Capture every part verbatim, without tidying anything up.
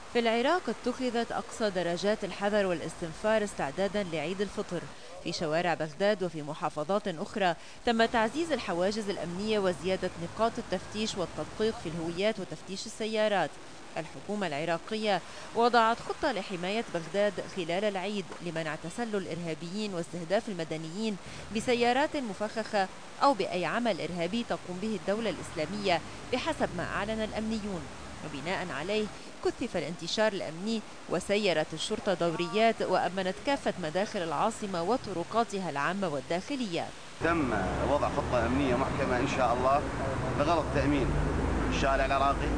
في العراق اتخذت أقصى درجات الحذر والاستنفار استعدادا لعيد الفطر. في شوارع بغداد وفي محافظات أخرى تم تعزيز الحواجز الأمنية وزيادة نقاط التفتيش والتدقيق في الهويات وتفتيش السيارات. الحكومة العراقية وضعت خطة لحماية بغداد خلال العيد لمنع تسلل الإرهابيين واستهداف المدنيين بسيارات مفخخة أو بأي عمل إرهابي تقوم به الدولة الإسلامية بحسب ما أعلن الأمنيون. وبناء عليه كثف الانتشار الأمني، وسيرت الشرطة دوريات وأمنت كافة مداخل العاصمة وطرقاتها العامة والداخلية. تم وضع خطة أمنية محكمة إن شاء الله بغرض تأمين الشارع العراقي،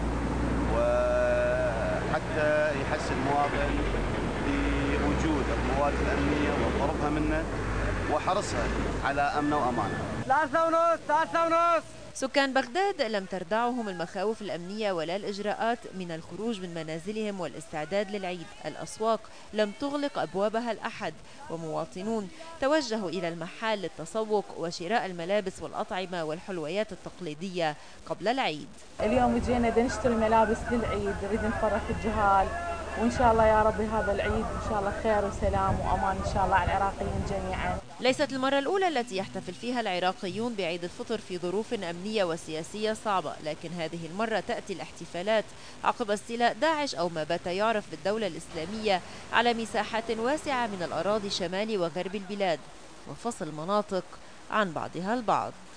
وحتى يحس المواطن بوجود القوات الأمنية وقربها منه وحرصها على أمنه وأمانه. ثلاثة ونص ثلاثة ونص. سكان بغداد لم تردعهم المخاوف الأمنية ولا الإجراءات من الخروج من منازلهم والاستعداد للعيد. الأسواق لم تغلق أبوابها الأحد، ومواطنون توجهوا إلى المحال للتسوق وشراء الملابس والأطعمة والحلويات التقليدية قبل العيد. اليوم جينا نشتري ملابس للعيد، نريد نفرح الجهال، وإن شاء الله يا ربي هذا العيد إن شاء الله خير وسلام وأمان إن شاء الله على العراقيين جميعا. ليست المرة الأولى التي يحتفل فيها العراقيون بعيد الفطر في ظروف أمنية وسياسية صعبة، لكن هذه المرة تأتي الاحتفالات عقب استيلاء داعش أو ما بات يعرف بالدولة الإسلامية على مساحات واسعة من الأراضي شمال وغرب البلاد، وفصل مناطق عن بعضها البعض.